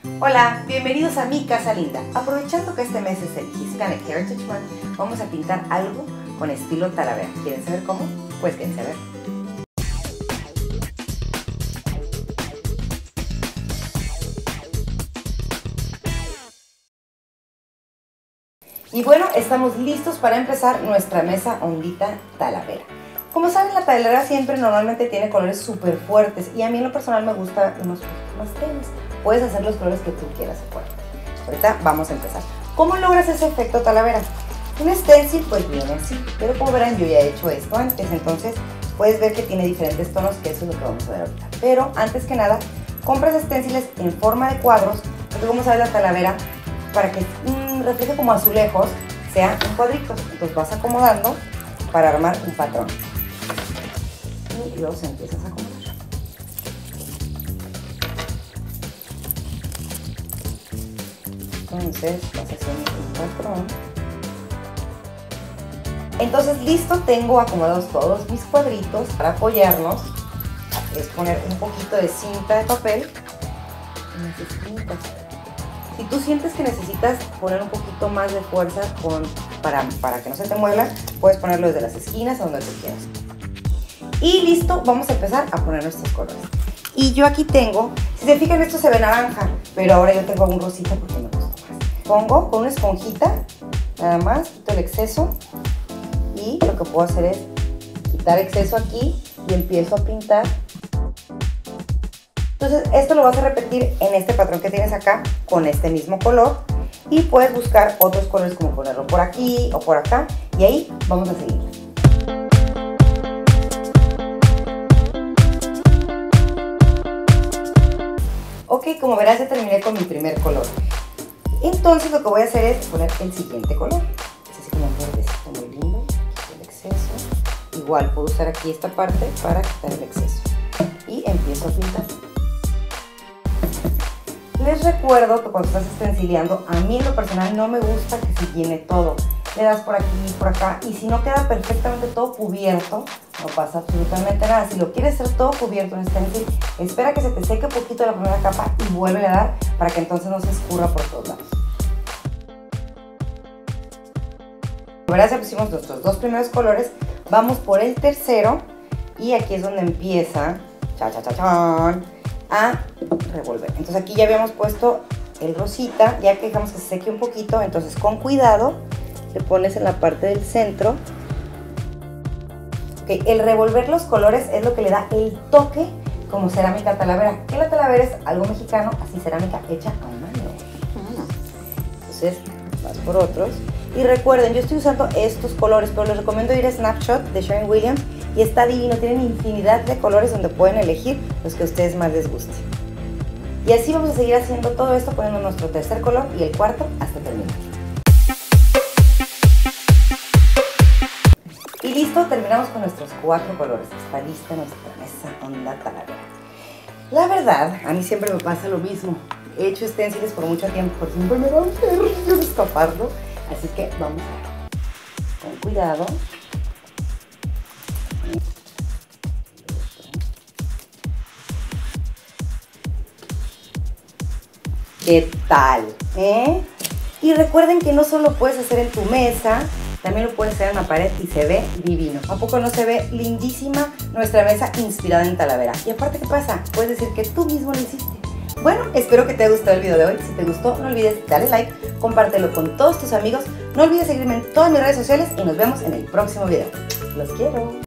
Hola, bienvenidos a mi casa linda. Aprovechando que este mes es el Hispanic Heritage Month, vamos a pintar algo con estilo Talavera. ¿Quieren saber cómo? Pues quédense a ver. Y bueno, estamos listos para empezar nuestra mesa ondita Talavera. Como saben, la Talavera siempre normalmente tiene colores súper fuertes y a mí en lo personal me gusta unos poquitos más tenues. Puedes hacer los colores que tú quieras fuerte. Ahorita vamos a empezar. ¿Cómo logras ese efecto Talavera? Un stencil pues viene así, pero como verán yo ya he hecho esto antes, entonces puedes ver que tiene diferentes tonos, que eso es lo que vamos a ver ahorita. Pero antes que nada, compras stenciles en forma de cuadros, porque como sabes la Talavera, para que refleje como azulejos, sea en cuadritos. Entonces vas acomodando para armar un patrón. Y luego se empiezas a acomodar. Entonces vas haciendo un patrón. Entonces listo, tengo acomodados todos mis cuadritos. Para apoyarnos es poner un poquito de cinta de papel en las esquinitas. Si tú sientes que necesitas poner un poquito más de fuerza para que no se te mueva, puedes ponerlo desde las esquinas o donde tú quieras. Y listo, vamos a empezar a poner nuestros colores. Y yo aquí tengo, si se fijan esto se ve naranja, pero ahora yo tengo un rosita porque me gusta más. Pongo con una esponjita, nada más, quito el exceso y lo que puedo hacer es quitar exceso aquí y empiezo a pintar. Entonces esto lo vas a repetir en este patrón que tienes acá con este mismo color y puedes buscar otros colores como ponerlo por aquí o por acá y ahí vamos a seguir. Ok, como verás ya terminé con mi primer color. Entonces lo que voy a hacer es poner el siguiente color. Es así como un verdecito muy lindo, el exceso. Igual puedo usar aquí esta parte para quitar el exceso y empiezo a pintar. Les recuerdo que cuando estás stencileando, a mí en lo personal no me gusta que se llene todo. Le das por aquí y por acá y si no queda perfectamente todo cubierto, no pasa absolutamente nada. Si lo quieres hacer todo cubierto en stencil, espera que se te seque un poquito la primera capa y vuelve a dar para que entonces no se escurra por todos lados. Verás, ya pusimos nuestros dos primeros colores, vamos por el tercero y aquí es donde empieza a revolver. Entonces aquí ya habíamos puesto el rosita, ya que dejamos que se seque un poquito, entonces con cuidado le pones en la parte del centro. Okay, el revolver los colores es lo que le da el toque como cerámica Talavera, que la Talavera es algo mexicano, así cerámica hecha a mano. Entonces vas por otros y recuerden, yo estoy usando estos colores, pero les recomiendo ir a Snapshot de Sherwin-Williams y está divino, tienen infinidad de colores donde pueden elegir los que a ustedes más les guste. Y así vamos a seguir haciendo todo esto poniendo nuestro tercer color y el cuarto hasta terminar. Y listo, terminamos con nuestros 4 colores. Está lista nuestra mesa onda Talavera. La verdad, a mí siempre me pasa lo mismo. He hecho stenciles por mucho tiempo, por siempre me da un nervio escaparlo. Así que vamos a ver. Con cuidado. ¿Qué tal? Y recuerden que no solo puedes hacer en tu mesa, también lo puedes hacer en la pared y se ve divino. ¿A poco no se ve lindísima nuestra mesa inspirada en Talavera? Y aparte, ¿qué pasa? Puedes decir que tú mismo lo hiciste. Bueno, espero que te haya gustado el video de hoy. Si te gustó, no olvides darle like, compártelo con todos tus amigos. No olvides seguirme en todas mis redes sociales y nos vemos en el próximo video. Los quiero.